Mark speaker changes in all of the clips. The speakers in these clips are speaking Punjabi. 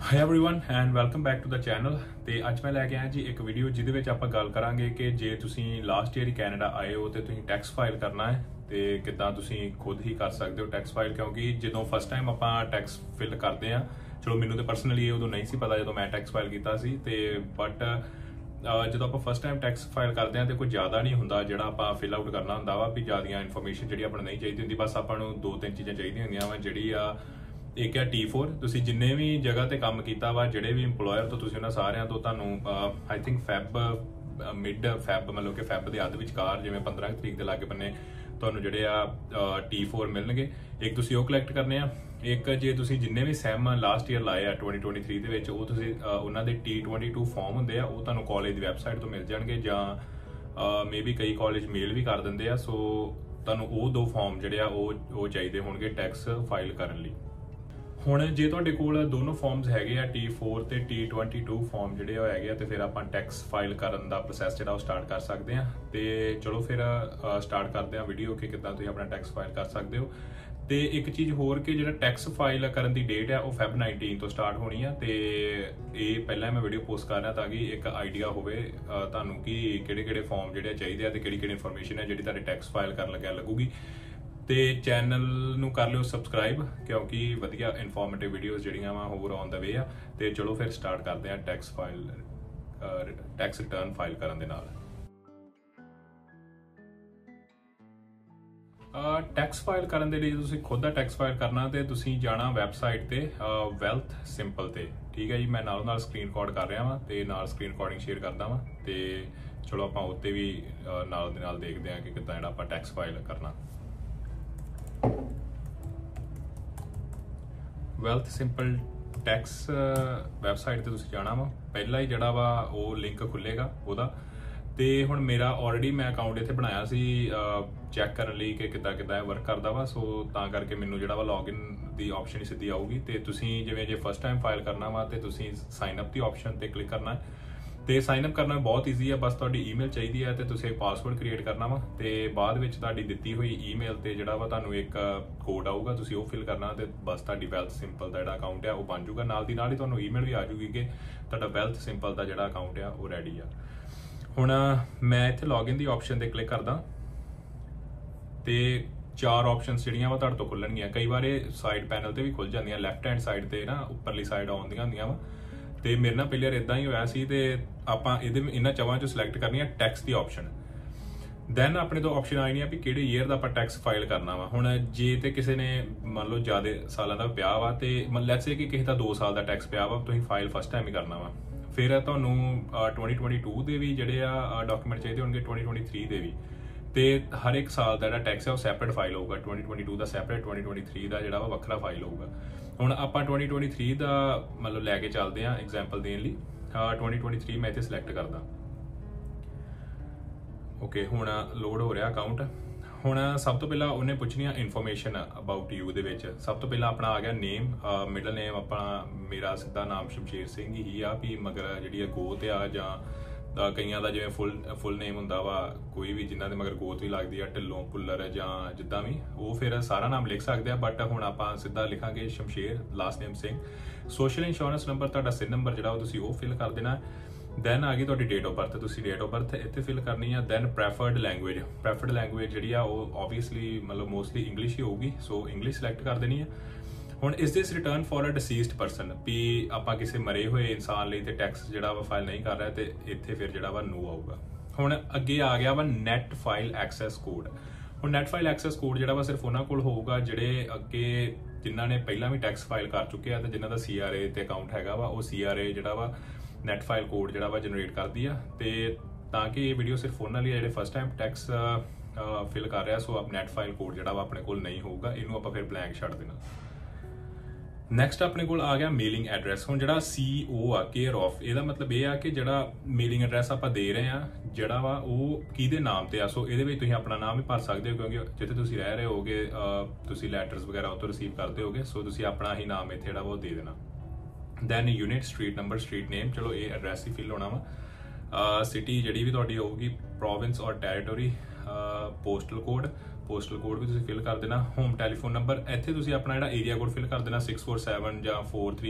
Speaker 1: Hi everyone and welcome back to the channel. ਤੇ ਅੱਜ ਮੈਂ ਲੈ ਕੇ ਆਇਆ ਜੀ ਇੱਕ ਵੀਡੀਓ ਜਿਹਦੇ ਵਿੱਚ ਆਪਾਂ ਗੱਲ ਕਰਾਂਗੇ ਕਿ ਜੇ ਤੁਸੀਂ ਲਾਸਟ ਈਅਰ ਹੀ ਕੈਨੇਡਾ ਆਏ ਹੋ ਤੇ ਤੁਸੀਂ ਟੈਕਸ ਫਾਈਲ ਕਰਨਾ ਹੈ ਤੇ ਕਿੱਦਾਂ ਤੁਸੀਂ ਖੁਦ ਹੀ ਕਰ ਸਕਦੇ ਹੋ ਟੈਕਸ ਫਾਈਲ, ਕਿਉਂਕਿ ਜਦੋਂ ਫਸਟ ਟਾਈਮ ਆਪਾਂ ਟੈਕਸ ਫਿਲ ਕਰਦੇ ਆ, ਚਲੋ ਮੈਨੂੰ ਤੇ ਪਰਸਨਲੀ ਇਹ ਉਦੋਂ ਨਹੀਂ ਸੀ ਪਤਾ ਜਦੋਂ ਮੈਂ ਟੈਕਸ ਫਾਈਲ ਕੀਤਾ ਸੀ, ਤੇ ਬਟ ਜਦੋਂ ਆਪਾਂ ਫਸਟ ਟਾਈਮ ਟੈਕਸ ਫਾਈਲ ਕਰਦੇ ਆ ਤੇ ਕੋਈ ਜ਼ਿਆਦਾ ਨਹੀਂ ਹੁੰਦਾ ਜਿਹੜਾ ਆਪਾਂ ਫਿਲ ਆਊਟ ਕਰਨਾ ਹੁੰਦਾ ਵਾ ਵੀ ਜ਼ਿਆਦੀਆਂ ਇਨਫੋਰਮੇਸ਼ਨ ਜਿਹੜੀ ਆਪਾਂ ਨੂੰ ਨਹੀਂ ਚਾਹੀਦੀ ਹੁੰਦੀ, ਬਸ ਆਪਾਂ ਨੂੰ ਦੋ ਤਿੰਨ ਚੀਜ਼ਾਂ ਚਾਹੀਦੀਆਂ ਹੁੰਦੀਆਂ ਵਾ। ਜਿਹੜੀ ਆ ਇੱਕ ਹੈ T4, ਤੁਸੀਂ ਜਿੰਨੇ ਵੀ ਜਗ੍ਹਾ ਤੇ ਕੰਮ ਕੀਤਾ ਵਾ ਜਿਹੜੇ ਵੀ ਇੰਪਲੋਇਰ ਤੋਂ ਤੁਸੀਂ ਉਹਨਾਂ ਸਾਰਿਆਂ ਤੋਂ ਤੁਹਾਨੂੰ ਆਈ ਥਿੰਕ ਮਿਡ ਫੈਬ ਮਤਲਬ ਕਿ ਫੈਬ ਦੇ ਅੱਧ ਵਿਚਕਾਰ ਜਿਵੇਂ 15 ਤਰੀਕ ਦੇ ਲਾਗੇ ਬੰਨੇ ਤੁਹਾਨੂੰ ਜਿਹੜੇ ਆ T4 ਮਿਲਣਗੇ। ਇੱਕ ਤੁਸੀਂ ਉਹ ਕਲੈਕਟ ਕਰਨੇ ਆ, ਇੱਕ ਜੇ ਤੁਸੀਂ ਜਿੰਨੇ ਵੀ ਸੈਮ ਲਾਸਟ ਈਅਰ ਲਾਏ ਆ 2023 ਦੇ ਵਿੱਚ ਉਹ ਤੁਸੀਂ ਉਹਨਾਂ ਦੇ T22 ਫਾਰਮ ਹੁੰਦੇ ਆ, ਉਹ ਤੁਹਾਨੂੰ ਕਾਲਜ ਦੀ ਵੈਬਸਾਈਟ ਤੋਂ ਮਿਲ ਜਾਣਗੇ ਜਾਂ ਮੇਬੀ ਕਈ ਕਾਲਜ ਮੇਲ ਵੀ ਕਰ ਦਿੰਦੇ ਆ। ਸੋ ਤੁਹਾਨੂੰ ਉਹ ਦੋ ਫਾਰਮ ਜਿਹੜੇ ਆ ਉਹ ਚਾਹੀਦੇ ਹੋਣਗੇ ਟੈਕਸ ਫਾਈਲ ਕਰਨ ਲਈ। ਹੁਣ ਜੇ ਤੁਹਾਡੇ ਕੋਲ ਦੋਨੋਂ ਫਾਰਮਸ ਹੈਗੇ ਆ T4 ਤੇ T22 ਫਾਰਮ ਜਿਹੜੇ ਉਹ ਹੈਗੇ ਆ ਤੇ ਫਿਰ ਆਪਾਂ ਟੈਕਸ ਫਾਈਲ ਕਰਨ ਦਾ ਪ੍ਰੋਸੈਸ ਜਿਹੜਾ ਉਹ ਸਟਾਰਟ ਕਰ ਸਕਦੇ ਆ। ਤੇ ਚਲੋ ਫਿਰ ਸਟਾਰਟ ਕਰਦੇ ਆ ਵੀਡੀਓ ਕਿ ਕਿੱਦਾਂ ਤੁਸੀਂ ਆਪਣਾ ਟੈਕਸ ਫਾਈਲ ਕਰ ਸਕਦੇ ਹੋ। ਤੇ ਇੱਕ ਚੀਜ਼ ਹੋਰ ਕਿ ਜਿਹੜਾ ਟੈਕਸ ਫਾਈਲ ਕਰਨ ਦੀ ਡੇਟ ਆ ਉਹ Feb 19 ਤੋਂ ਸਟਾਰਟ ਹੋਣੀ ਆ, ਤੇ ਇਹ ਪਹਿਲਾਂ ਮੈਂ ਵੀਡੀਓ ਪੋਸਟ ਕਰ ਰਿਹਾ ਤਾਂ ਕਿ ਇੱਕ ਆਈਡੀਆ ਹੋਵੇ ਤੁਹਾਨੂੰ ਕਿ ਕਿਹੜੇ ਫਾਰਮ ਜਿਹੜੇ ਚਾਹੀਦੇ ਆ ਤੇ ਕਿਹੜੀ ਇਨਫੋਰਮੇਸ਼ਨ ਹੈ ਜਿਹੜੀ ਤੁਹਾਡੇ ਟੈਕਸ ਫਾਈਲ ਕਰਨ ਲੱਗਿਆ ਲੱਗੂਗੀ। ਤੇ ਚੈਨਲ ਨੂੰ ਕਰ ਲਿਓ ਸਬਸਕ੍ਰਾਈਬ ਕਿਉਂਕਿ ਵਧੀਆ ਇਨਫੋਰਮੇਟਿਵ ਵੀਡੀਓਜ਼ ਜਿਹੜੀਆਂ ਵਾ ਹੋਰ ਆਨ ਦਾ ਵੇ ਆ। ਤੇ ਚਲੋ ਫਿਰ ਸਟਾਰਟ ਕਰਦੇ ਆ ਟੈਕਸ ਰਿਟਰਨ ਫਾਈਲ ਕਰਨ ਦੇ ਨਾਲ। ਟੈਕਸ ਫਾਈਲ ਕਰਨ ਦੇ ਲਈ ਤੁਸੀਂ ਖੁਦ ਦਾ ਟੈਕਸ ਫਾਈਲ ਕਰਨਾ ਤੇ ਤੁਸੀਂ ਜਾਣਾ ਵੈਬਸਾਈਟ ਤੇ ਵੈਲਥ ਸਿੰਪਲ ਤੇ, ਠੀਕ ਹੈ ਜੀ। ਮੈਂ ਨਾਲ ਸਕਰੀਨ ਰਿਕਾਰਡ ਕਰ ਰਿਹਾ ਵਾਂ ਤੇ ਨਾਲ ਸਕਰੀਨ ਰਿਕਾਰਡਿੰਗ ਸ਼ੇਅਰ ਕਰਦਾ ਵਾਂ, ਤੇ ਚਲੋ ਆਪਾਂ ਉੱਤੇ ਵੀ ਨਾਲ ਦੇ ਨਾਲ ਦੇਖਦੇ ਆ ਕਿ ਕਿੱਦਾਂ ਜਿਹੜਾ ਆਪਾਂ ਟੈਕਸ ਫਾਈਲ ਕਰਨਾ। ਵੈਲਥ ਸਿੰਪਲ ਟੈਕਸ ਵੈਬਸਾਈਟ ਤੇ ਤੁਸੀਂ ਜਾਣਾ ਵਾ, ਪਹਿਲਾ ਹੀ ਜਿਹੜਾ ਵਾ ਉਹ ਲਿੰਕ ਖੁੱਲੇਗਾ ਉਹਦਾ। ਤੇ ਹੁਣ ਮੇਰਾ ਆਲਰੇਡੀ ਮੈਂ ਅਕਾਊਂਟ ਇੱਥੇ ਬਣਾਇਆ ਸੀ ਚੈੱਕ ਕਰਨ ਲਈ ਕਿ ਕਿੱਦਾਂ ਇਹ ਵਰਕ ਕਰਦਾ ਵਾ, ਸੋ ਤਾਂ ਕਰਕੇ ਮੈਨੂੰ ਜਿਹੜਾ ਵਾ ਲੌਗਇਨ ਦੀ ਆਪਸ਼ਨ ਹੀ ਸਿੱਧੀ ਆਊਗੀ। ਤੇ ਤੁਸੀਂ ਜਿਵੇਂ ਜੇ ਫਸਟ ਟਾਈਮ ਫਾਈਲ ਕਰਨਾ ਵਾ ਤੇ ਤੁਸੀਂ ਸਾਈਨ ਅਪ ਦੀ ਆਪਸ਼ਨ ਤੇ ਕਲਿੱਕ ਕਰਨਾ ਹੈ। ਤੇ ਸਾਈਨ ਅਪ ਕਰਨਾ ਬਹੁਤ ਈਜ਼ੀ ਆ, ਬਸ ਤੁਹਾਡੀ ਈਮੇਲ ਚਾਹੀਦੀ ਹੈ ਤੇ ਤੁਸੀਂ ਇੱਕ ਪਾਸਵਰਡ ਕ੍ਰੀਏਟ ਕਰਨਾ ਵਾ, ਤੇ ਬਾਅਦ ਵਿੱਚ ਤੁਹਾਡੀ ਦਿੱਤੀ ਹੋਈ ਈਮੇਲ ਤੇ ਜਿਹੜਾ ਵਾ ਤੁਹਾਨੂੰ ਇੱਕ ਕੋਡ ਆਊਗਾ, ਤੁਸੀਂ ਉਹ ਫਿਲ ਕਰਨਾ ਤੇ ਬਸ ਤੁਹਾਡੀ ਵੈਲਥ ਸਿੰਪਲ ਦਾ ਜਿਹੜਾ ਅਕਾਊਂਟ ਆ ਉਹ ਬਣ ਜਾਊਗਾ। ਨਾਲ ਦੀ ਨਾਲ ਹੀ ਤੁਹਾਨੂੰ ਈਮੇਲ ਵੀ ਆ ਜਾਊਗੀ ਕਿ ਤੁਹਾਡਾ ਵੈਲਥ ਸਿੰਪਲ ਦਾ ਜਿਹੜਾ ਅਕਾਊਂਟ ਆ ਉਹ ਰੈਡੀ ਆ। ਹੁਣ ਮੈਂ ਇੱਥੇ ਲੌਗਇਨ ਦੀ ਆਪਸ਼ਨ ਤੇ ਕਲਿੱਕ ਕਰਦਾ ਤੇ ਚਾਰ ਆਪਸ਼ਨਸ ਜਿਹੜੀਆਂ ਵਾ ਤੁਹਾਡੇ ਤੋਂ ਖੁੱਲਣਗੀਆਂ। ਕਈ ਵਾਰ ਇਹ ਸਾਈਡ ਪੈਨਲ ਤੇ ਵੀ ਖੁੱਲ ਜਾਂਦੀਆਂ, ਲੈਫਟ ਹੈਂਡ ਸਾਈਡ ਤੇ ਨਾ ਉੱਪਰਲੀ ਸਾਈਡ ਆਉਂਦੀਆਂ ਹੁੰਦੀਆਂ ਵਾ, ਤੇ ਮੇਰੇ ਨਾਲ ਪਹਿਲੇ ਇਦਾਂ ਹੀ ਹੋਇਆ ਸੀ। ਤੇ ਆਪਾਂ ਇਹਨਾਂ ਚਵਾਂ ਚੋਂ ਸਿਲੈਕਟ ਕਰਨੀ ਆ ਟੈਕਸ ਦੀ ਆਪਸ਼ਨ। ਦੈਨ ਆਪਣੇ ਤੋਂ ਆਪਸ਼ਨ ਆਣੀ ਆ ਵੀ ਕਿਹੜੇ ਈਅਰ ਦਾ ਆਪਾਂ ਟੈਕਸ ਫਾਈਲ ਕਰਨਾ ਵਾ। ਹੁਣ ਜੇ ਤੇ ਕਿਸੇ ਨੇ ਮੰਨ ਲਓ ਜ਼ਿਆਦਾ ਸਾਲਾਂ ਦਾ ਪਿਆ ਵਾ ਤੇ ਲੈਟਸ ਸੇ ਕਿ ਕਿਸੇ ਦਾ 2 ਸਾਲ ਦਾ ਟੈਕਸ ਪਿਆ ਵਾ, ਤੁਸੀਂ ਫਾਈਲ ਫਸਟ ਟਾਈਮ ਹੀ ਕਰਨਾ ਵਾ, ਫਿਰ ਤੁਹਾਨੂੰ 2022 ਦੇ ਵੀ ਜਿਹੜੇ ਆ ਡਾਕੂਮੈਂਟ ਚਾਹੀਦੇ ਹੋਣਗੇ, 2023 ਦੇ ਵੀ, ਤੇ ਹਰ ਇੱਕ ਸਾਲ ਦਾ ਜਿਹੜਾ ਟੈਕਸ ਹੈ ਉਹ ਸੈਪਰੇਟ ਫਾਈਲ ਹੋਊਗਾ। 2022 ਦਾ ਸੈਪਰੇਟ, 2023 ਦਾ ਜਿਹੜਾ ਵਾ ਵੱਖਰਾ ਫਾਈਲ ਹੋਊਗਾ। ਹੁਣ ਆਪਾਂ 2023 ਦਾ ਮਤਲਬ ਲੈ ਕੇ ਚੱਲਦੇ ਆ ਐਗਜ਼ਾਮਪਲ ਦੇਣ ਲਈ। 2023 ਮੈਂ ਇੱਥੇ ਸਿਲੈਕਟ ਕਰਦਾ। ਓਕੇ, ਹੁਣ ਲੋਡ ਹੋ ਰਿਹਾ ਅਕਾਊਂਟ। ਹੁਣ ਸਭ ਤੋਂ ਪਹਿਲਾਂ ਉਹਨੇ ਪੁੱਛਣੀਆਂ ਇਨਫੋਰਮੇਸ਼ਨ ਅਬਾਊਟ ਯੂ ਦੇ ਵਿੱਚ। ਸਭ ਤੋਂ ਪਹਿਲਾਂ ਆਪਣਾ ਆ ਗਿਆ ਨੇਮ, ਮਿਡਲ ਨੇਮ ਆਪਣਾ ਮੇਰਾ ਸਿੱਧਾ ਨਾਮ ਸ਼ਮਸ਼ੇਰ ਸਿੰਘ ਹੀ ਆ, ਵੀ ਮਗਰ ਜਿਹੜੀ ਗੋਤ ਆ ਜਾਂ ਕਈਆਂ ਦਾ ਜਿਵੇਂ ਫੁੱਲ ਨੇਮ ਹੁੰਦਾ ਵਾ, ਕੋਈ ਵੀ ਜਿਨ੍ਹਾਂ ਦੇ ਮਗਰ ਗੋਤ ਵੀ ਲੱਗਦੀ ਆ, ਢਿੱਲੋਂ, ਭੁੱਲਰ ਜਾਂ ਜਿੱਦਾਂ ਵੀ, ਉਹ ਫਿਰ ਸਾਰਾ ਨਾਮ ਲਿਖ ਸਕਦੇ ਆ। ਬਟ ਹੁਣ ਆਪਾਂ ਸਿੱਧਾ ਲਿਖਾਂਗੇ Shamsher, last name Singh. Social insurance number ਤੁਹਾਡਾ ਸਿਨ ਨੰਬਰ ਜਿਹੜਾ ਉਹ ਤੁਸੀਂ ਉਹ ਫਿਲ ਕਰ ਦੇਣਾ। ਦੈਨ ਆ ਗਈ ਤੁਹਾਡੀ ਡੇਟ ਆਫ ਬਰਥ, ਤੁਸੀਂ ਡੇਟ ਆਫ ਬਰਥ ਇੱਥੇ ਫਿਲ ਕਰਨੀ ਆ। ਦੈਨ ਪ੍ਰੈਫਰਡ ਲੈਂਗੁਏਜ ਜਿਹੜੀ ਆ ਉਹ ਓਬਵੀਅਸਲੀ ਮਤਲਬ ਮੋਸਟਲੀ ਇੰਗਲਿਸ਼ ਹੀ ਹੋਊਗੀ, ਸੋ ਇੰਗਲਿਸ਼ ਸਿਲੈਕਟ ਕਰ ਦੇਣੀ ਆ। ਹੁਣ ਇਸ this return for a deceased person, ਵੀ ਆਪਾਂ ਕਿਸੇ ਮਰੇ ਹੋਏ ਇਨਸਾਨ ਲਈ ਤੇ ਟੈਕਸ ਜਿਹੜਾ ਵਾ ਫਾਈਲ ਨਹੀਂ ਕਰ ਰਿਹਾ, ਤੇ ਇੱਥੇ ਫਿਰ ਜਿਹੜਾ ਵਾ ਨੋ ਆਊਗਾ। ਹੁਣ ਅੱਗੇ ਆ ਗਿਆ ਵਾ ਨੈਟ ਫਾਈਲ ਐਕਸੈਸ ਕੋਡ। ਹੁਣ ਨੈਟ ਫਾਈਲ ਐਕਸੈਸ ਕੋਡ ਜਿਹੜਾ ਵਾ ਸਿਰਫ ਉਹਨਾਂ ਕੋਲ ਹੋਊਗਾ ਜਿਹੜੇ ਅੱਗੇ ਜਿਨ੍ਹਾਂ ਨੇ ਪਹਿਲਾਂ ਵੀ ਟੈਕਸ ਫਾਈਲ ਕਰ ਚੁੱਕੇ ਆ ਤੇ ਜਿਨ੍ਹਾਂ ਦਾ CRA ਤੇ ਅਕਾਊਂਟ ਹੈਗਾ ਵਾ, ਉਹ CRA ਜਿਹੜਾ ਵਾ ਨੈਟ ਫਾਈਲ ਕੋਡ ਜਿਹੜਾ ਵਾ ਜਨਰੇਟ ਕਰਦੀ ਆ। ਤੇ ਤਾਂ ਕਿ ਇਹ ਵੀਡੀਓ ਸਿਰਫ ਉਹਨਾਂ ਲਈ ਜਿਹੜੇ ਫਸਟ ਟਾਈਮ ਟੈਕਸ ਫਿਲ ਕਰ ਰਿਹਾ, ਸੋ ਆਪ ਨੈਟ ਫਾਈਲ ਕੋਡ ਜਿਹੜਾ ਵਾ ਆਪਣੇ ਕੋਲ ਨਹੀਂ ਹੋਊਗਾ, ਇਹਨੂੰ ਆਪਾਂ ਫਿਰ ਬਲੈਂਕ ਛੱਡ ਦੇਣਾ। ਨੈਕਸਟ ਆਪਣੇ ਕੋਲ ਆ ਗਿਆ ਮੇਲਿੰਗ ਐਡਰੈਸ। ਹੁਣ ਜਿਹੜਾ CO ਆ ਕੇਅਰ ਆਫ, ਇਹਦਾ ਮਤਲਬ ਇਹ ਆ ਕਿ ਜਿਹੜਾ ਮੇਲਿੰਗ ਐਡਰੈਸ ਆਪਾਂ ਦੇ ਰਹੇ ਆ ਜਿਹੜਾ ਵਾ ਉਹ ਕਿਹਦੇ ਨਾਮ ਤੇ ਆ। ਸੋ ਇਹਦੇ ਵਿੱਚ ਤੁਸੀਂ ਆਪਣਾ ਨਾਮ ਵੀ ਭਰ ਸਕਦੇ ਹੋ, ਕਿਉਂਕਿ ਜਿੱਥੇ ਤੁਸੀਂ ਰਹਿ ਰਹੇ ਹੋਗੇ ਤੁਸੀਂ ਲੈਟਰਸ ਵਗੈਰਾ ਉੱਥੋਂ ਰਿਸੀਵ ਕਰਦੇ ਹੋਗੇ, ਸੋ ਤੁਸੀਂ ਆਪਣਾ ਹੀ ਨਾਮ ਇੱਥੇ ਜਿਹੜਾ ਉਹ ਦੇ ਦੇਣਾ। Then unit, street number, street name, ਚਲੋ ਇਹ ਐਡਰੈਸ ਹੀ ਫਿਲ ਹੋਣਾ ਵਾ। ਸਿਟੀ ਜਿਹੜੀ ਵੀ ਤੁਹਾਡੀ ਹੋਊਗੀ, ਪ੍ਰੋਵਿੰਸ ਔਰ ਟੈਰੀਟੋਰੀ, ਪੋਸਟਲ ਕੋਡ ਵੀ ਤੁਸੀਂ ਫਿਲ ਕਰ ਦੇਣਾ। ਹੋਮ ਟੈਲੀਫੋਨ ਨੰਬਰ ਇੱਥੇ ਤੁਸੀਂ ਆਪਣਾ ਜਿਹੜਾ ਏਰੀਆ ਕੋਡ ਫਿਲ ਕਰ ਦੇਣਾ 647 ਜਾਂ 43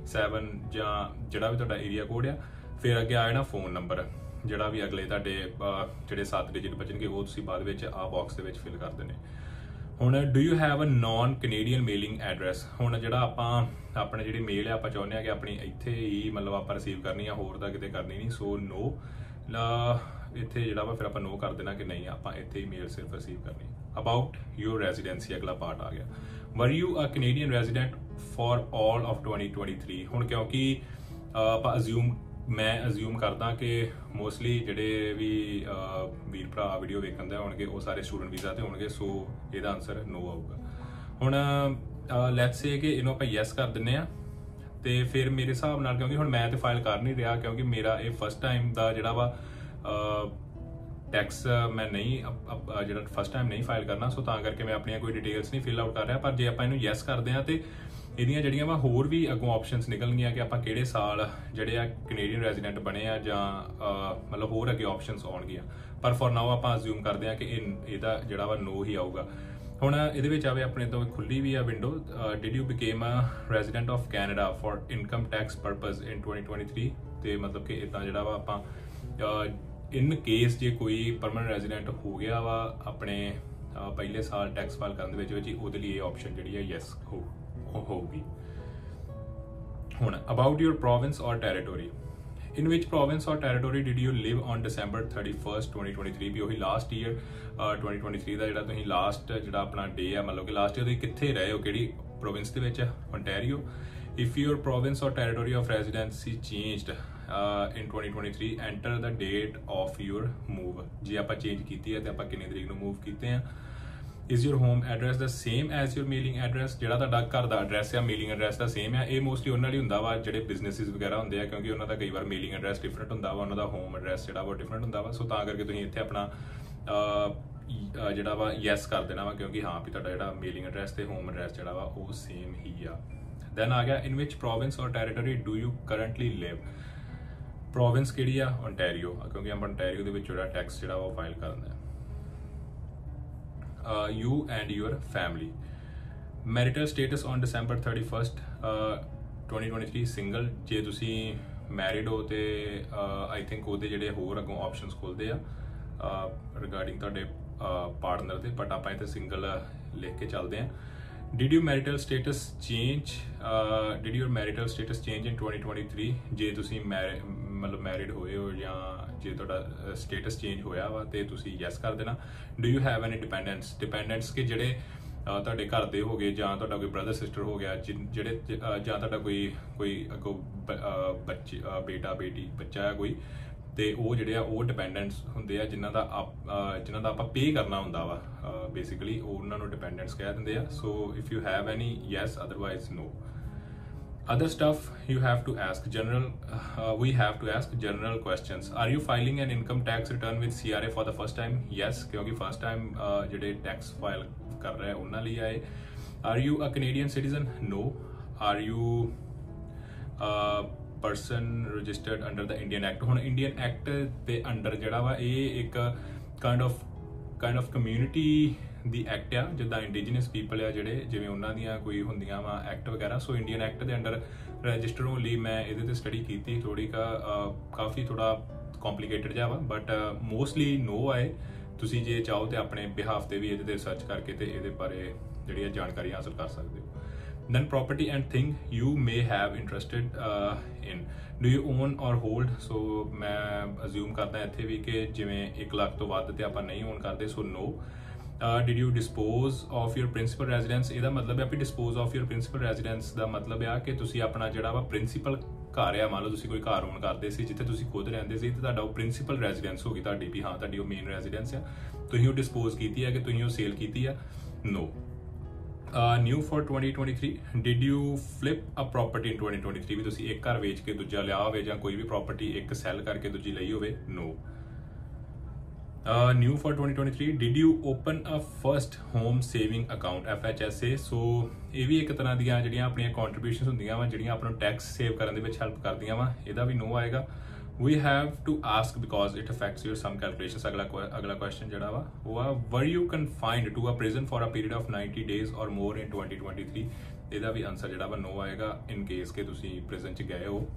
Speaker 1: 7 ਜਾਂ ਜਿਹੜਾ ਵੀ ਤੁਹਾਡਾ ਏਰੀਆ ਕੋਡ ਆ, ਫਿਰ ਅੱਗੇ ਆ ਜਾਣਾ ਫੋਨ ਨੰਬਰ, ਜਿਹੜਾ ਵੀ ਅਗਲੇ ਤੁਹਾਡੇ ਜਿਹੜੇ 7 ਡਿਜਿਟ ਬਚਣਗੇ ਉਹ ਤੁਸੀਂ ਬਾਅਦ ਵਿੱਚ ਆ ਬਾਕਸ ਦੇ ਵਿੱਚ ਫਿਲ ਕਰ ਦੇਣੇ। ਹੁਣ do you have a non Canadian mailing address. ਹੁਣ ਜਿਹੜਾ ਆਪਾਂ ਆਪਣੇ ਜਿਹੜੀ ਮੇਲ ਆ ਆਪਾਂ ਚਾਹੁੰਦੇ ਆ ਕਿ ਆਪਣੀ ਇੱਥੇ ਹੀ ਮਤਲਬ ਆਪਾਂ ਰਿਸੀਵ ਕਰਨੀ ਆ, ਹੋਰ ਤਾਂ ਕਿਤੇ ਕਰਨੀ ਨਹੀਂ। ਸੋ ਨੋ, ਇੱਥੇ ਜਿਹੜਾ ਵਾ ਫਿਰ ਆਪਾਂ ਨੋ ਕਰ ਦੇਣਾ ਕਿ ਨਹੀਂ ਆਪਾਂ ਇੱਥੇ ਹੀ ਮੇਲ ਸਿਰਫ ਰਿਸੀਵ ਕਰਨੀ। ਅਬਾਊਟ ਯੂਰ ਰੈਜ਼ੀਡੈਂਸੀ ਅਗਲਾ ਪਾਰਟ ਆ ਗਿਆ। Were you a Canadian resident for all of 2023। ਹੁਣ ਕਿਉਂਕਿ ਆਪਾਂ ਮੈਂ ਅਜ਼ਿਊਮ ਕਰਦਾ ਕਿ ਮੋਸਟਲੀ ਜਿਹੜੇ ਵੀ ਵੀਰ ਭਰਾ ਵੀਡੀਓ ਵੇਖਣ ਦੇ ਹੋਣਗੇ ਉਹ ਸਾਰੇ ਸਟੂਡੈਂਟ ਵੀਜ਼ਾ ਤੇ ਹੋਣਗੇ, ਸੋ ਇਹਦਾ ਆਨਸਰ ਨੋ ਆਊਗਾ। ਹੁਣ ਲੈਟਸ ਸੇ ਕਿ ਇਹਨੂੰ ਆਪਾਂ ਯੈਸ ਕਰ ਦਿੰਨੇ ਆ, ਤੇ ਫਿਰ ਮੇਰੇ ਹਿਸਾਬ ਨਾਲ ਕਿਉਂਕਿ ਹੁਣ ਮੈਂ ਤੇ ਫਾਈਲ ਕਰ ਨਹੀਂ ਰਿਹਾ ਕਿਉਂਕਿ ਮੇਰਾ ਇਹ ਫਸਟ ਟਾਈਮ ਦਾ ਜਿਹੜਾ ਵਾ ਟੈਕਸ ਮੈਂ ਨਹੀਂ ਜਿਹੜਾ ਫਸਟ ਟਾਈਮ ਨਹੀਂ ਫਾਈਲ ਕਰਨਾ, ਸੋ ਤਾਂ ਕਰਕੇ ਮੈਂ ਆਪਣੀਆਂ ਕੋਈ ਡਿਟੇਲਸ ਨਹੀਂ ਫਿਲ ਆਊਟ ਕਰ ਰਿਹਾ। ਪਰ ਜੇ ਆਪਾਂ ਇਹਨੂੰ ਯੈਸ ਕਰਦੇ ਆ ਤੇ ਇਹਦੀਆਂ ਜਿਹੜੀਆਂ ਵਾ ਹੋਰ ਵੀ ਅੱਗੋਂ ਆਪਸ਼ਨਸ ਨਿਕਲਣਗੀਆਂ ਕਿ ਆਪਾਂ ਕਿਹੜੇ ਸਾਲ ਜਿਹੜੇ ਆ ਕੈਨੇਡੀਅਨ ਰੈਜ਼ੀਡੈਂਟ ਬਣੇ ਆ, ਜਾਂ ਮਤਲਬ ਹੋਰ ਅੱਗੇ ਆਪਸ਼ਨਸ ਆਉਣਗੀਆਂ। ਪਰ ਫॉर ਨਾਓ ਆਪਾਂ ਅਜ਼ਿਊਮ ਕਰਦੇ ਆ ਕਿ ਇਹਦਾ ਜਿਹੜਾ ਵਾ ਨੋ ਹੀ ਆਊਗਾ। ਹੁਣ ਇਹਦੇ ਵਿੱਚ ਆਵੇ ਆਪਣੇ ਤੋਂ ਖੁੱਲੀ ਵੀ ਆ window, did you become a resident of Canada for income tax purpose in 2023। ਤੇ ਮਤਲਬ ਕਿ ਇਦਾਂ ਜਿਹੜਾ ਵਾ ਆਪਾਂ ਇਨ ਕੇਸ ਜੇ ਕੋਈ ਪਰਮਨੈਂਟ ਰੈਜ਼ੀਡੈਂਟ ਹੋ ਗਿਆ ਵਾ ਆਪਣੇ ਪਹਿਲੇ ਸਾਲ ਟੈਕਸ ਫਾਈਲ ਕਰਨ ਦੇ ਵਿੱਚ ਉਹਦੇ ਲਈ ਇਹ ਆਪਸ਼ਨ ਜਿਹੜੀ ਹੈ ਯੈਸ ਹੋਊਗੀ। ਹੁਣ ਅਬਾਊਟ ਯੂਰ ਪ੍ਰੋਵਿੰਸ ਔਰ ਟੈਰੀਟੋਰੀ। In which province or territory did you live on December 31st 2023? ਵੀ ਉਹੀ ਲਾਸਟ ਈਅਰ 2023 ਦਾ ਜਿਹੜਾ ਤੁਸੀਂ ਲਾਸਟ ਜਿਹੜਾ ਆਪਣਾ ਡੇ ਆ, ਮਤਲਬ ਕਿ ਲਾਸਟ ਈਅਰ ਤੁਸੀਂ ਕਿੱਥੇ ਰਹੇ ਹੋ, ਕਿਹੜੀ ਪ੍ਰੋਵਿੰਸ ਦੇ ਵਿੱਚ? Ontario. If your province or territory of residency changed in 2023, enter the date of your move. ਜੇ ਆਪਾਂ ਚੇਂਜ ਕੀਤੀ ਹੈ ਤੇ ਆਪਾਂ ਕਿੰਨੀ ਤਰੀਕ ਨੂੰ ਮੂਵ ਕੀਤੇ ਆ। Is your home address the same as your mailing address? ਜਿਹੜਾ ਤੁਹਾਡਾ ਘਰ ਦਾ ਐਡਰੈਸ ਆ ਮੇਲਿੰਗ ਐਡਰੈਸ ਦਾ ਸੇਮ ਆ। ਇਹ ਮੋਸਟਲੀ ਉਹਨਾਂ ਲਈ ਹੁੰਦਾ ਵਾ ਜਿਹੜੇ ਬਿਜ਼ਨੈਸਿਸ ਵਗੈਰਾ ਹੁੰਦੇ ਆ, ਕਿਉਂਕਿ ਉਹਨਾਂ ਦਾ ਕਈ ਵਾਰ ਮੇਲਿੰਗ ਐਡਰੈਸ ਡਿਫਰੈਂਟ ਹੁੰਦਾ ਵਾ, ਉਹਨਾਂ ਦਾ ਹੋਮ ਐਡਰੈਸ ਜਿਹੜਾ ਵਾ ਡਿਫਰੈਂਟ ਹੁੰਦਾ ਵਾ। ਸੋ ਤਾਂ ਕਰਕੇ ਤੁਸੀਂ ਇੱਥੇ ਆਪਣਾ ਜਿਹੜਾ ਵਾ ਯੈਸ ਕਰ ਦੇਣਾ ਵਾ, ਕਿਉਂਕਿ ਹਾਂ ਵੀ ਤੁਹਾਡਾ ਜਿਹੜਾ ਮੇਲਿੰਗ ਐਡਰੈਸ ਤੇ ਹੋਮ ਐਡਰੈਸ ਜਿਹੜਾ ਵਾ ਉਹ ਸੇਮ ਹੀ ਆ। ਦੈਨ ਆ ਗਿਆ in which province or territory do you currently live. Province ਕਿਹੜੀ ਆ? ਓਨਟਾਰੀਓ, ਕਿਉਂਕਿ ਆਪਾਂ ਓਨਟਾਰੀਓ ਦੇ ਵਿੱਚ ਜਿਹੜਾ ਟੈਕਸ ਜਿਹੜਾ ਉਹ ਫਾਈਲ ਕਰਦੇ ਆ। You and your family. Marital status on December 31st 2023 single। ਜੇ ਤੁਸੀਂ ਮੈਰਿਡ ਹੋ ਤੇ ਆਈ ਥਿੰਕ ਉਹਦੇ ਜਿਹੜੇ ਹੋਰ ਅੱਗੋਂ ਆਪਸ਼ਨਸ ਖੁੱਲਦੇ ਆ ਰਿਗਾਰਡਿੰਗ ਤੁਹਾਡੇ ਪਾਰਟਨਰ ਦੇ, ਬਟ ਆਪਾਂ ਇੱਥੇ ਸਿੰਗਲ ਲਿਖ ਕੇ ਚੱਲਦੇ ਆ। Did your marital status change in 2023? ਜੇ ਤੁਸੀਂ ਮਤਲਬ ਮੈਰਿਡ ਹੋਏ ਹੋ ਜਾਂ ਜੇ ਤੁਹਾਡਾ ਸਟੇਟਸ ਚੇਂਜ ਹੋਇਆ ਵਾ ਤੇ ਤੁਸੀਂ ਯੈਸ ਕਰ ਦੇਣਾ। Do you have any dependents ਕਿ ਜਿਹੜੇ ਤੁਹਾਡੇ ਘਰ ਦੇ ਹੋ ਗਏ, ਜਾਂ ਤੁਹਾਡਾ ਕੋਈ ਬ੍ਰਦਰ ਸਿਸਟਰ ਹੋ ਗਿਆ ਜਿਹੜੇ ਜਾਂ ਤੁਹਾਡਾ ਕੋਈ ਅੱਗੋਂ ਬੱਚੇ ਬੇਟਾ ਬੇਟੀ ਬੱਚਾ ਹੈ ਕੋਈ, ਤੇ ਉਹ ਜਿਹੜੇ ਆ ਉਹ ਡਿਪੈਂਡੈਂਟਸ ਹੁੰਦੇ ਆ ਜਿਨ੍ਹਾਂ ਦਾ ਆਪਾਂ ਪੇ ਕਰਨਾ ਹੁੰਦਾ ਵਾ ਬੇਸਿਕਲੀ, ਉਹਨਾਂ ਨੂੰ ਡਿਪੈਂਡੈਂਟਸ ਕਹਿ ਦਿੰਦੇ ਆ। So if you have any yes, otherwise no. Other stuff you have to ask we have to ask general questions. Are you filing an income tax return with CRA for the first time? Yes, ਕਿਉਂਕਿ first time ਜਿਹੜੇ tax file ਕਰ ਰਹੇ ਉਹਨਾਂ ਲਈ ਆਏ। Are you a Canadian citizen? No. Are you person registered under the Indian Act? ਹੁਣ Indian Act ਦੇ ਅੰਡਰ ਜਿਹੜਾ ਵਾ ਇਹ ਇੱਕ kind of community ਦੀ ਐਕਟ ਆ, ਜਿੱਦਾਂ ਇੰਡੀਜੀਨਸ ਪੀਪਲ ਆ ਜਿਹੜੇ ਜਿਵੇਂ ਉਹਨਾਂ ਦੀਆਂ ਕੋਈ ਹੁੰਦੀਆਂ ਵਾ ਐਕਟ ਵਗੈਰਾ। ਸੋ ਇੰਡੀਅਨ ਐਕਟ ਦੇ ਅੰਡਰ ਰਜਿਸਟਰ ਹੋਣ ਲਈ ਮੈਂ ਇਹਦੇ ਤੇ ਸਟੱਡੀ ਕੀਤੀ ਥੋੜੀ ਕਾਫੀ ਥੋੜਾ ਕੰਪਲਿਕੇਟਡ ਜਿਹਾ ਵਾ, ਬਟ ਮੋਸਟਲੀ ਨੋ ਆਏ। ਤੁਸੀਂ ਜੇ ਚਾਹੋ ਤੇ ਆਪਣੇ ਬਿਹਾਫ ਤੇ ਵੀ ਇਹਦੇ ਤੇ ਸਰਚ ਕਰਕੇ ਤੇ ਇਹਦੇ ਬਾਰੇ ਜਿਹੜੀ ਜਾਣਕਾਰੀ ਹਾਸਲ ਕਰ ਸਕਦੇ ਹੋ। Then property and thing you may have interested in. Do you own or hold? So ਮੈਂ assume ਕਰਦਾ ਇੱਥੇ ਵੀ ਕਿ ਜਿਵੇਂ 1 ਲੱਖ ਤੋਂ ਵੱਧ ਤੇ ਆਪਾਂ ਨਹੀਂ ਓਨ ਕਰਦੇ, ਸੋ no. Did you dispose of your principal residence? ਇਹਦਾ ਮਤਲਬ ਹੈ ਵੀ dispose of your principal residence ਦਾ ਮਤਲਬ ਆ ਕਿ ਤੁਸੀਂ ਆਪਣਾ ਜਿਹੜਾ ਵਾ ਪ੍ਰਿੰਸੀਪਲ ਘਰ ਆ, ਮੰਨ ਲਓ ਤੁਸੀਂ ਕੋਈ ਘਰ ਓਨ ਕਰਦੇ ਸੀ ਜਿੱਥੇ ਤੁਸੀਂ ਖੁਦ ਰਹਿੰਦੇ ਸੀ ਤੇ ਤੁਹਾਡਾ ਉਹ ਪ੍ਰਿੰਸੀਪਲ ਰੈਜ਼ੀਡੈਂਸ ਹੋ ਗਈ ਤੁਹਾਡੀ, ਵੀ ਹਾਂ ਤੁਹਾਡੀ ਉਹ ਮੇਨ ਰੈਜ਼ੀਡੈਂਸ ਆ, ਤੁਸੀਂ ਉਹ ਡਿਸਪੋਜ਼ ਕੀਤੀ ਆ ਕਿ ਤੁਸੀਂ ਉਹ ਸੇਲ ਕੀਤੀ ਆ? No. New for 2023, did you flip a property in 2023? ਵੀ ਤੁਸੀਂ ਇੱਕ ਘਰ ਵੇਚ ਕੇ ਦੂਜਾ ਲਿਆ ਹੋਵੇ ਜਾਂ ਕੋਈ ਵੀ ਪ੍ਰਾਪਰਟੀ ਇੱਕ ਸੈਲ ਕਰਕੇ ਦੂਜੀ ਲਈ ਹੋਵੇ? No. New for 2023, did you open a first home saving account FHSA? So ਇਹ ਵੀ ਇੱਕ ਤਰ੍ਹਾਂ ਦੀਆਂ ਜਿਹੜੀਆਂ ਆਪਣੀਆਂ ਕੰਟਰੀਬਿਊਸ਼ਨਸ ਹੁੰਦੀਆਂ ਵਾ ਜਿਹੜੀਆਂ ਆਪਾਂ ਨੂੰ ਟੈਕਸ ਸੇਵ ਕਰਨ ਦੇ ਵਿੱਚ ਹੈਲਪ ਕਰਦੀਆਂ ਵਾ, ਇਹਦਾ ਵੀ no ਆਏਗਾ। We have to ask because it affects your sum calculations। ਅਗਲਾ question ਜਿਹੜਾ ਵਾ ਉਹ ਆ, were you confined to a prison for a period of 90 days or more in 2023? ਇਹਦਾ ਵੀ ਆਨਸਰ ਜਿਹੜਾ ਵਾ नो ਆਏਗਾ ਇਨ ਕੇਸ ਕਿ ਤੁਸੀਂ ਪ੍ਰਿਜ਼ਨ 'ਚ ਗਏ ਹੋ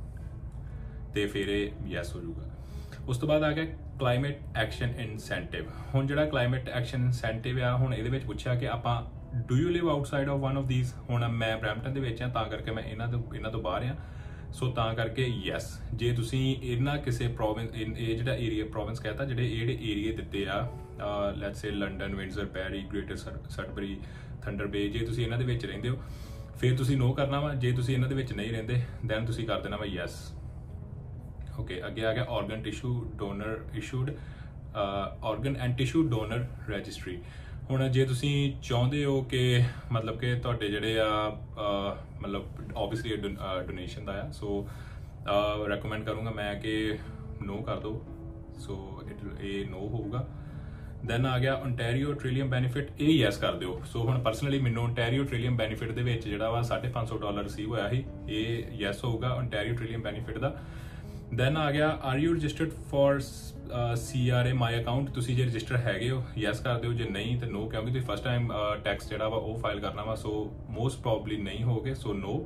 Speaker 1: ਤੇ ਫਿਰ ਇਹ ਯੈਸ ਹੋ ਜਾਊਗਾ। ਉਸ ਤੋਂ ਬਾਅਦ ਆ ਗਿਆ ਕਲਾਈਮੇਟ ਐਕਸ਼ਨ ਇਨਸੈਂਟਿਵ। ਹੁਣ ਜਿਹੜਾ ਕਲਾਈਮੇਟ ਐਕਸ਼ਨ ਇਨਸੈਂਟਿਵ ਆ, ਹੁਣ ਇਹਦੇ ਵਿੱਚ ਪੁੱਛਿਆ ਕਿ ਆਪਾਂ do you live outside of one of these. ਹੁਣ ਮੈਂ ਬਰੈਂਪਟਨ ਦੇ ਵਿੱਚ ਆ, ਤਾਂ ਕਰਕੇ ਮੈਂ ਇਹਨਾਂ ਤੋਂ ਬਾਹਰ ਆ, ਸੋ ਤਾਂ ਕਰਕੇ ਯੈਸ। ਜੇ ਤੁਸੀਂ ਇਹਨਾਂ ਕਿਸੇ ਪ੍ਰੋਵਿੰਸ, ਇਹ ਜਿਹੜਾ ਏਰੀਆ ਪ੍ਰੋਵਿੰਸ कहता ਜਿਹੜੇ ਏਰੀਏ ਦਿੱਤੇ ਆ, ਲੈਟਸ ਸੇ ਲੰਡਨ, ਵਿੰਡਜ਼ਰ, ਪੈਰੀ, ਗ੍ਰੇਟਰ ਸਟਬਰੀ, ਥੰਡਰ ਬੇ, ਜੇ ਤੁਸੀਂ ਇਹਨਾਂ ਦੇ ਵਿੱਚ ਰਹਿੰਦੇ ਹੋ ਫਿਰ ਤੁਸੀਂ नो ਕਰਨਾ ਵਾ। ਜੇ ਤੁਸੀਂ ਇਹਨਾਂ ਦੇ ਵਿੱਚ ਨਹੀਂ ਰਹਿੰਦੇ ਦੈਨ ਤੁਸੀਂ ਕਰ ਦੇਣਾ ਵਾ ਯੈਸ। ਓਕੇ, ਅੱਗੇ ਆ ਗਿਆ organ tissue donor issued organ and tissue donor registry. ਹੁਣ ਜੇ ਤੁਸੀਂ ਚਾਹੁੰਦੇ ਹੋ ਕਿ ਮਤਲਬ ਕਿ ਤੁਹਾਡੇ ਜਿਹੜੇ ਆ ਮਤਲਬ ਓਬਵੀਅਸਲੀ ਡੋਨੇਸ਼ਨ ਦਾ ਆ, ਸੋ ਰეკਮੈਂਡ ਕਰੂੰਗਾ ਮੈਂ ਕਿ नो ਕਰ ਦਿਓ, ਸੋ ਇਹ नो ਹੋਊਗਾ। ਦੈਨ ਆ ਗਿਆ ਓਨਟਾਰੀਓ ਟ੍ਰਿਲੀਅਮ ਬੈਨੀਫਿਟ, ਇਹ ਯੈਸ ਕਰ ਦਿਓ। ਸੋ ਹੁਣ ਪਰਸਨਲੀ ਮੈਨੂੰ ਓਨਟਾਰੀਓ ਟ੍ਰਿਲੀਅਮ ਬੈਨੀਫਿਟ ਦੇ ਵਿੱਚ ਜਿਹੜਾ ਵਾ $550 ਰਿਸੀਵ ਹੋਇਆ ਸੀ, ਇਹ ਯੈਸ ਹੋਊਗਾ ਓਨਟਾਰੀਓ ਟ੍ਰਿਲੀਅਮ ਬੈਨੀਫਿਟ ਦਾ। ਦੈਨ ਆ ਗਿਆ are you registered for CRA my account, ਤੁਸੀਂ ਜੇ ਰਜਿਸਟਰ ਹੈਗੇ ਹੋ ਯੈਸ ਕਰ ਦਿਓ, ਜੇ ਨਹੀਂ ਤਾਂ नो, ਕਿਉਂਕਿ ਤੁਸੀਂ ਫਸਟ ਟਾਈਮ ਟੈਕਸ ਜਿਹੜਾ ਵਾ ਉਹ ਫਾਈਲ ਕਰਨਾ ਵਾ, ਸੋ ਮੋਸਟ ਪ੍ਰੋਬਬਲੀ ਨਹੀਂ ਹੋਗੇ, ਸੋ नो।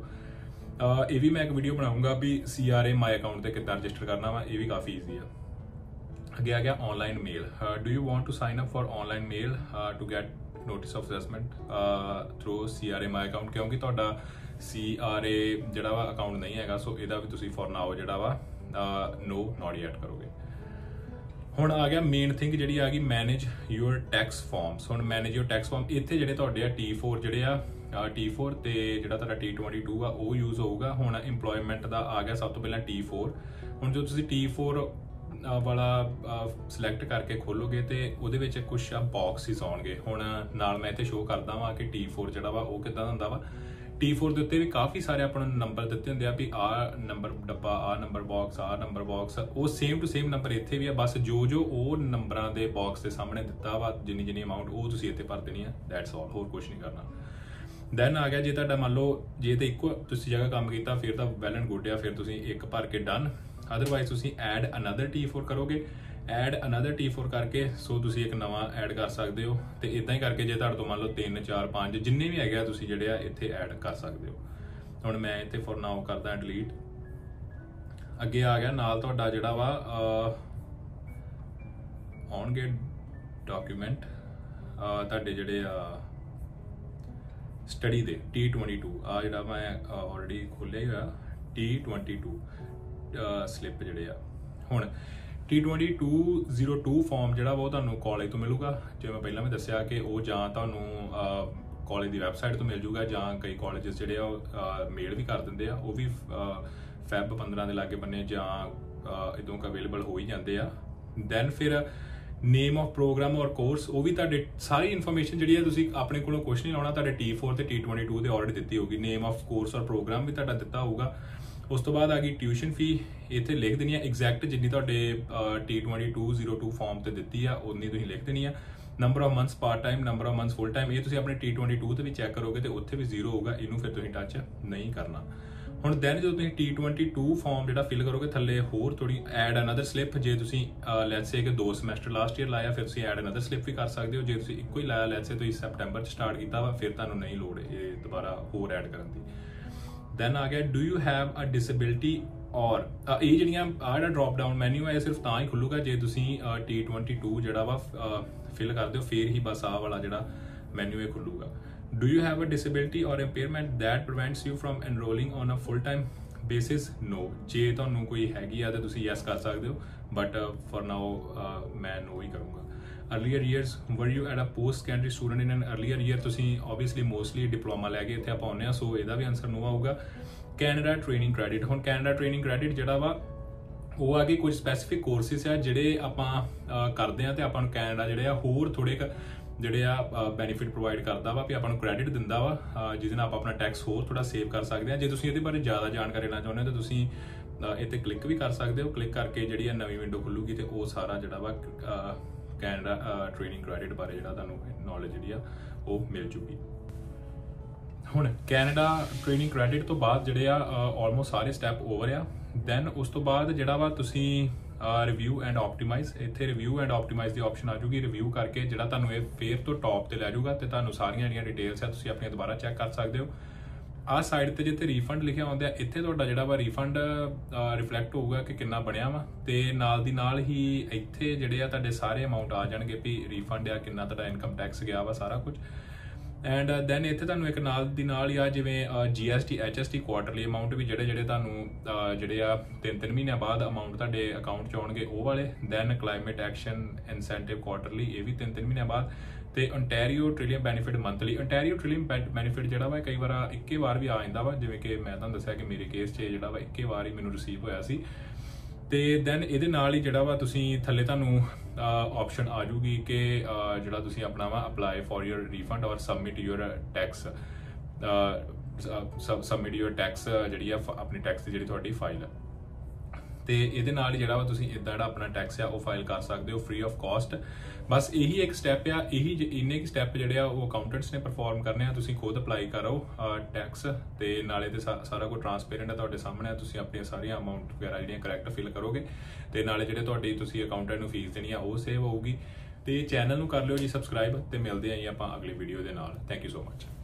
Speaker 1: ਇਹ ਵੀ ਮੈਂ ਇੱਕ ਵੀਡੀਓ ਬਣਾਉਂਗਾ ਵੀ CRA ਮਾਈ ਅਕਾਊਂਟ ਤੇ ਕਿੱਦਾਂ ਰਜਿਸਟਰ ਕਰਨਾ ਵਾ, ਇਹ ਵੀ ਕਾਫੀ ਈਜ਼ੀ ਆ। ਅੱਗੇ ਆ ਗਿਆ online mail. Do you want to sign up for online mail to get notice of assessment through CRA my account, ਕਿਉਂਕਿ ਤੁਹਾਡਾ CRA ਜਿਹੜਾ ਵਾ ਅਕਾਊਂਟ ਨਹੀਂ ਹੈਗਾ, ਸੋ ਇਹਦਾ ਵੀ ਤੁਸੀਂ ਫॉर ਨਾਓ ਜਿਹੜਾ ਵਾ नो ਨॉट ਯੈਟ ਕਰੋਗੇ। ਹੁਣ ਆ ਗਿਆ ਮੇਨ ਥਿੰਗ ਜਿਹੜੀ ਆ ਗਈ ਮੈਨੇਜ ਯੂਰ ਟੈਕਸ ਫਾਰਮਸ। ਹੁਣ ਮੈਨੇਜ ਯੂਰ ਟੈਕਸ ਫਾਰਮ, ਇੱਥੇ ਜਿਹੜੇ ਤੁਹਾਡੇ ਆ T4 ਜਿਹੜੇ ਆ T4 ਤੇ ਜਿਹੜਾ ਤੁਹਾਡਾ T22 ਆ ਉਹ ਯੂਜ਼ ਹੋਊਗਾ। ਹੁਣ ਇੰਪਲੋਇਮੈਂਟ ਦਾ ਆ ਗਿਆ ਸਭ ਤੋਂ ਪਹਿਲਾਂ T4। ਹੁਣ ਜੋ ਤੁਸੀਂ T4 ਵਾਲਾ ਸਿਲੈਕਟ ਕਰਕੇ ਖੋਲੋਗੇ ਤੇ ਉਹਦੇ ਵਿੱਚ ਕੁਝ ਆ ਬਾਕਸਿਸ ਆਉਣਗੇ। ਹੁਣ ਨਾਲ ਮੈਂ ਇੱਥੇ ਸ਼ੋਅ ਕਰਦਾ ਵਾਂ ਕਿ T4 ਜਿਹੜਾ ਵਾ ਉਹ ਕਿੱਦਾਂ ਦਾ ਹੁੰਦਾ ਵਾ। T4 ਦੇ ਉੱਤੇ ਵੀ ਕਾਫੀ ਸਾਰੇ ਆਪਾਂ ਨੂੰ ਨੰਬਰ ਦਿੱਤੇ ਹੁੰਦੇ ਆ ਵੀ ਆਹ ਨੰਬਰ ਡੱਬਾ, ਆਹ ਨੰਬਰ ਬਾਕਸ, ਆਹ ਨੰਬਰ ਬਾਕਸ, ਉਹ ਸੇਮ ਟੂ ਸੇਮ ਨੰਬਰ ਇੱਥੇ ਵੀ ਆ, ਬਸ ਜੋ ਉਹ ਨੰਬਰਾਂ ਦੇ ਬਾਕਸ ਦੇ ਸਾਹਮਣੇ ਦਿੱਤਾ ਵਾ ਜਿੰਨੀ ਅਮਾਊਂਟ ਉਹ ਤੁਸੀਂ ਇੱਥੇ ਭਰ ਦੇਣੀ ਆ, ਦੈਟਸ ਆਲ, ਹੋਰ ਕੁਝ ਨਹੀਂ ਕਰਨਾ। ਦੈਨ ਆ ਗਿਆ ਜੇ ਤੁਹਾਡਾ ਮੰਨ ਲਓ ਜੇ ਤਾਂ ਇੱਕੋ ਤੁਸੀਂ ਜਗ੍ਹਾ ਕੰਮ ਕੀਤਾ ਫਿਰ ਤਾਂ ਵੈਲ ਐਂਡ ਗੁੱਡ ਆ, ਫਿਰ ਤੁਸੀਂ ਇੱਕ ਭਰ ਕੇ ਡਨ। ਅਦਰਵਾਈਜ਼ ਤੁਸੀਂ ਐਡ ਅਨਦਰ T4 ਕਰੋਗੇ, ਐਡ ਅਨਦਰ T4 ਕਰਕੇ ਸੋ ਤੁਸੀਂ ਇੱਕ ਨਵਾਂ ਐਡ ਕਰ ਸਕਦੇ ਹੋ। ਤੇ ਇਦਾਂ ਹੀ ਕਰਕੇ ਜੇ ਤੁਹਾਡੇ ਤੋਂ ਮੰਨ ਲਓ 3 4 5 ਜਿੰਨੇ ਵੀ ਹੈਗੇ ਆ ਤੁਸੀਂ ਜਿਹੜੇ ਆ ਇੱਥੇ ਐਡ ਕਰ ਸਕਦੇ ਹੋ। ਹੁਣ ਮੈਂ ਇੱਥੇ ਫॉर ਨਾਓ ਕਰਦਾ ਡਿਲੀਟ। ਅੱਗੇ ਆ ਗਿਆ ਨਾਲ ਤੁਹਾਡਾ ਜਿਹੜਾ ਵਾ ਆਉਣਗੇ ਡਾਕੂਮੈਂਟ ਤੁਹਾਡੇ ਜਿਹੜੇ ਆ ਸਟੱਡੀ ਦੇ T22, ਆ ਜਿਹੜਾ ਮੈਂ ਆਲਰੇਡੀ ਖੋਲ੍ਹਿਆ ਹੋਇਆ T22 ਸਲਿੱਪ ਜਿਹੜੇ ਆ। ਹੁਣ T2202 ਫਾਰਮ ਜਿਹੜਾ ਉਹ ਤੁਹਾਨੂੰ ਕਾਲਜ ਤੋਂ ਮਿਲੂਗਾ, ਜਿਵੇਂ ਮੈਂ ਪਹਿਲਾਂ ਵੀ ਦੱਸਿਆ ਕਿ ਉਹ ਜਾਂ ਤੁਹਾਨੂੰ ਕਾਲਜ ਦੀ ਵੈਬਸਾਈਟ ਤੋਂ ਮਿਲ ਜੂਗਾ ਜਾਂ ਕਈ ਕਾਲਜਸ ਜਿਹੜੇ ਆ ਉਹ ਮੇਲ ਵੀ ਕਰ ਦਿੰਦੇ ਆ, ਉਹ ਵੀ Feb 15 ਦੇ ਲਾਗੇ ਬੰਨੇ ਜਾਂ ਇਦੋਂ ਅਵੇਲੇਬਲ ਹੋ ਹੀ ਜਾਂਦੇ ਆ। ਦੈਨ ਫਿਰ name of program or course, ਉਹ ਵੀ ਤੁਹਾਡੇ ਸਾਰੀ ਇਨਫੋਰਮੇਸ਼ਨ ਜਿਹੜੀ ਹੈ ਤੁਸੀਂ ਆਪਣੇ ਕੋਲੋਂ ਕੁਝ ਨਹੀਂ ਲਾਉਣਾ, ਤੁਹਾਡੇ T4 ਤੇ T22 ਤੇ ਆਲਰੇਡੀ ਦਿੱਤੀ ਹੋਊਗੀ। Name of course or program ਵੀ ਤੁਹਾਡਾ ਦਿੱਤਾ ਹੋਊਗਾ। ਉਸ ਤੋਂ ਬਾਅਦ ਆ ਗਈ ਟਿਊਸ਼ਨ ਫੀ, ਇੱਥੇ ਲਿਖ ਦੇਣੀ ਆ ਐਗਜ਼ੈਕਟ ਜਿੰਨੀ ਤੁਹਾਡੇ T2202 ਫਾਰਮ ਤੇ ਦਿੱਤੀ ਆ ਉਨੀ ਤੁਸੀਂ ਲਿਖ ਦੇਣੀ ਆ। Number of months part time, number of months full time, ਇਹ ਤੁਸੀਂ ਆਪਣੇ T22 ਤੇ ਵੀ ਚੈੱਕ ਕਰੋਗੇ ਤੇ ਉੱਥੇ ਵੀ 0 ਹੋਊਗਾ, ਇਹਨੂੰ ਫਿਰ ਤੁਸੀਂ ਟੱਚ ਨਹੀਂ ਕਰਨਾ। ਹੁਣ ਦੈਨ ਜਦੋਂ ਤੁਸੀਂ T22 ਫਾਰਮ ਜਿਹੜਾ ਫਿਲ ਕਰੋਗੇ ਥੱਲੇ ਹੋਰ ਥੋੜੀ ਐਡ ਅਨਦਰ ਸਲਿੱਪ, ਜੇ ਤੁਸੀਂ ਲੈਟਸ ਸੇ ਕਿ 2 ਸਮੈਸਟਰ ਲਾਸਟ ਈਅਰ ਲਾਇਆ ਫਿਰ ਤੁਸੀਂ ਐਡ ਅਨਦਰ ਸਲਿੱਪ ਵੀ ਕਰ ਸਕਦੇ ਹੋ। ਜੇ ਤੁਸੀਂ ਇੱਕੋ ਹੀ ਲਾਇਆ ਲੈਟਸ ਸੇ ਤੁਸੀਂ ਸੈਪਟੈਂਬਰ 'ਚ ਸਟਾਰਟ ਕੀਤਾ ਵਾ ਫਿਰ ਤੁਹਾਨੂੰ ਨਹੀਂ ਲੋੜ ਇਹ ਦੁਬਾਰਾ ਹੋਰ ਐਡ ਕਰਨ ਦੀ। ਦੈਨ ਆ ਗਿਆ do you have a disability or, ਇਹ ਜਿਹੜੀਆਂ ਆਹ ਜਿਹੜਾ ਡਰੋਪ ਡਾਊਨ ਮੈਨਿਊ ਹੈ ਇਹ ਸਿਰਫ ਤਾਂ ਹੀ ਖੁੱਲੂਗਾ ਜੇ ਤੁਸੀਂ T22 ਜਿਹੜਾ ਵਾ ਫਿਲ ਕਰਦੇ ਹੋ, ਫਿਰ ਹੀ ਬਸ ਆਹ ਵਾਲਾ ਜਿਹੜਾ ਮੈਨਿਊ ਇਹ ਖੁੱਲੂਗਾ। Do you have a disability or impairment that prevents you from enrolling on a full-time basis? No. ਜੇ ਤੁਹਾਨੂੰ ਕੋਈ ਹੈਗੀ ਆ ਤਾਂ ਤੁਸੀਂ yes ਕਰ ਸਕਦੇ ਹੋ, but for now ਮੈਂ no ਹੀ ਕਰੂੰਗਾ। Earlier years, were you at a post-secondary student in an earlier year? ਤੁਸੀਂ obviously mostly ਡਿਪਲੋਮਾ ਲੈ ਕੇ ਇੱਥੇ ਆਪਾਂ ਆਉਂਦੇ ਆ, ਸੋ ਇਹਦਾ ਵੀ ਆਨਸਰ no ਆਊਗਾ। Canada training credit, ਹੁਣ Canada training credit ਜਿਹੜਾ ਵਾ ਉਹ ਆ ਕਿ ਕੁਝ ਸਪੈਸੀਫਿਕ ਕੋਰਸਿਸ ਆ ਜਿਹੜੇ ਆਪਾਂ ਕਰਦੇ ਆ ਤੇ ਆਪਾਂ ਨੂੰ ਕੈਨੇਡਾ ਜਿਹੜੇ ਆ ਹੋਰ ਥੋੜੇ ਜਿਹੜੇ ਆ ਬੈਨੀਫਿਟ ਪ੍ਰੋਵਾਈਡ ਕਰਦਾ ਵਾ ਵੀ ਆਪਾਂ ਨੂੰ ਕ੍ਰੈਡਿਟ ਦਿੰਦਾ ਵਾ, ਜਿਹਦੇ ਨਾਲ ਆਪਾਂ ਆਪਣਾ ਟੈਕਸ ਹੋਰ ਥੋੜਾ ਸੇਵ ਕਰ ਸਕਦੇ ਆ। ਜੇ ਤੁਸੀਂ ਇਹਦੇ ਬਾਰੇ ਜ਼ਿਆਦਾ ਜਾਣਕਾਰੀ ਲੈਣਾ ਚਾਹੁੰਦੇ ਹੋ ਤਾਂ ਤੁਸੀਂ ਇੱਥੇ ਕਲਿੱਕ ਵੀ ਕਰ ਸਕਦੇ ਹੋ। ਕਲਿੱਕ ਕਰਕੇ ਜਿਹੜੀ ਆ ਨਵੀਂ ਵਿੰਡੋ ਖੁੱਲੂਗੀ ਤੇ ਉਹ ਸਾਰਾ ਜਿਹੜਾ ਵਾ ਕੈਨੇਡਾ ਟ੍ਰੇਨਿੰਗ ਕ੍ਰੈਡਿਟ ਬਾਰੇ ਜਿਹੜਾ ਤੁਹਾਨੂੰ ਨੌਲੇਜ ਜਿਹੜੀ ਆ ਉਹ ਮਿਲ ਜੂਗੀ। ਹੁਣ ਕੈਨੇਡਾ ਟ੍ਰੇਨਿੰਗ ਕ੍ਰੈਡਿਟ ਤੋਂ ਬਾਅਦ ਜਿਹੜੇ ਆ ਆਲਮੋਸਟ ਸਾਰੇ ਸਟੈਪ ਓਵਰ ਆ। ਦੈਨ ਉਸ ਤੋਂ ਬਾਅਦ ਜਿਹੜਾ ਵਾ ਤੁਸੀਂ ਰਿਵਿਊ ਐਂਡ ਆਪਟੀਮਾਈਜ਼, ਇੱਥੇ ਰਿਵਿਊ ਐਂਡ ਆਪਟੀਮਾਈਜ਼ ਦੀ ਆਪਸ਼ਨ ਆ ਜੂਗੀ। ਰਿਵਿਊ ਕਰਕੇ ਜਿਹੜਾ ਤੁਹਾਨੂੰ ਇਹ ਫੇਰ ਤੋਂ ਟੌਪ ਤੇ ਲੈ ਜਾਊਗਾ ਤੇ ਤੁਹਾਨੂੰ ਸਾਰੀਆਂ ਜਿਹੜੀਆਂ ਡਿਟੇਲਸ ਆ ਤੁਸੀਂ ਆਪਣੀਆਂ ਦੁਬਾਰਾ ਚੈੱਕ ਕਰ ਸਕਦੇ ਹੋ। ਆ ਸਾਈਡ ਤੇ ਜਿੱਥੇ ਰੀਫੰਡ ਲਿਖਿਆ ਹੁੰਦਾ ਇੱਥੇ ਤੁਹਾਡਾ ਜਿਹੜਾ ਵਾ ਰੀਫੰਡ ਰਿਫਲੈਕਟ ਹੋਊਗਾ ਕਿ ਕਿੰਨਾ ਬਣਿਆ ਵਾ, ਤੇ ਨਾਲ ਦੀ ਨਾਲ ਹੀ ਇੱਥੇ ਜਿਹੜੇ ਆ ਤੁਹਾਡੇ ਸਾਰੇ ਅਮਾਉਂਟ ਆ ਜਾਣਗੇ ਵੀ ਰੀਫੰਡ ਆ ਕਿੰਨਾ ਤੁਹਾਡਾ ਇਨਕਮ ਟੈਕਸ ਗਿਆ ਵਾ ਸਾਰਾ ਕੁਝ। ਐਂਡ ਦੈਨ ਇੱਥੇ ਤੁਹਾਨੂੰ ਇੱਕ ਨਾਲ ਦੀ ਨਾਲ ਹੀ ਆ ਜਿਵੇਂ GST HST ਕੁਆਟਰਲੀ ਅਮਾਉਂਟ ਵੀ ਜਿਹੜੇ ਤੁਹਾਨੂੰ ਜਿਹੜੇ ਆ 3-3 ਮਹੀਨਿਆਂ ਬਾਅਦ ਅਮਾਉਂਟ ਤੁਹਾਡੇ ਅਕਾਊਂਟ 'ਚ ਆਉਣਗੇ ਉਹ ਵਾਲੇ। Then climate action incentive quarterly, ਇਹ ਵੀ 3-3 ਮਹੀਨਿਆਂ ਬਾਅਦ। ਤੇ Ontario trillium benefit monthly. Ontario trillium benefit ਜਿਹੜਾ ਵਾ ਕਈ ਵਾਰ ਇੱਕੇ ਵਾਰ ਵੀ ਆ ਜਾਂਦਾ ਵਾ, ਜਿਵੇਂ ਕਿ ਮੈਂ ਤੁਹਾਨੂੰ ਦੱਸਿਆ ਕਿ ਮੇਰੇ ਕੇਸ 'ਚ ਜਿਹੜਾ ਵਾ ਇੱਕੇ ਵਾਰ ਹੀ ਮੈਨੂੰ ਰਿਸੀਵ ਹੋਇਆ ਸੀ। ਤੇ ਦੈਨ ਇਹਦੇ ਨਾਲ ਹੀ ਜਿਹੜਾ ਵਾ ਤੁਸੀਂ ਥੱਲੇ ਤੁਹਾਨੂੰ ਆਪਸ਼ਨ ਆ ਜੂਗੀ ਕਿ ਜਿਹੜਾ ਤੁਸੀਂ ਆਪਣਾ ਵਾ apply for your refund or submit your tax, submit your tax ਜਿਹੜੀ ਆ ਆਪਣੀ ਟੈਕਸ ਦੀ ਜਿਹੜੀ ਤੁਹਾਡੀ ਫਾਈਲ ਆ। ਤੇ ਇਹਦੇ ਨਾਲ ਜਿਹੜਾ ਵਾ ਤੁਸੀਂ ਇਦਾਂ ਜਿਹੜਾ ਆਪਣਾ ਟੈਕਸ ਆ ਉਹ ਫਾਈਲ ਕਰ ਸਕਦੇ ਹੋ ਫ੍ਰੀ ਆਫ ਕਾਸਟ। ਬਸ ਇਹੀ ਇੱਕ ਸਟੈਪ ਆ, ਇੰਨੇ ਕੁ ਸਟੈਪ ਜਿਹੜੇ ਆ ਉਹ ਅਕਾਊਂਟੈਂਟਸ ਨੇ ਪਰਫਾਰਮ ਕਰਨੇ ਆ। ਤੁਸੀਂ ਖੁਦ ਅਪਲਾਈ ਕਰੋ ਟੈਕਸ, ਤੇ ਨਾਲੇ ਤੇ ਸਾਰਾ ਕੁਝ ਟਰਾਂਸਪੇਰੈਂਟ ਹੈ ਤੁਹਾਡੇ ਸਾਹਮਣੇ ਆ। ਤੁਸੀਂ ਆਪਣੀਆਂ ਸਾਰੀਆਂ ਅਮਾਊਂਟ ਵਗੈਰਾ ਜਿਹੜੀਆਂ ਕਰੈਕਟ ਫਿਲ ਕਰੋਗੇ, ਤੇ ਨਾਲੇ ਜਿਹੜੇ ਤੁਹਾਡੀ ਤੁਸੀਂ ਅਕਾਊਂਟੈਂਟ ਨੂੰ ਫੀਸ ਦੇਣੀ ਆ ਉਹ ਸੇਵ ਹੋਊਗੀ। ਤੇ ਚੈਨਲ ਨੂੰ ਕਰ ਲਿਓ ਜੀ ਸਬਸਕ੍ਰਾਈਬ, ਤੇ ਮਿਲਦੇ ਆਂ ਜੀ ਆਪਾਂ ਅਗਲੀ ਵੀਡੀਓ ਦੇ ਨਾਲ। Thank you so much.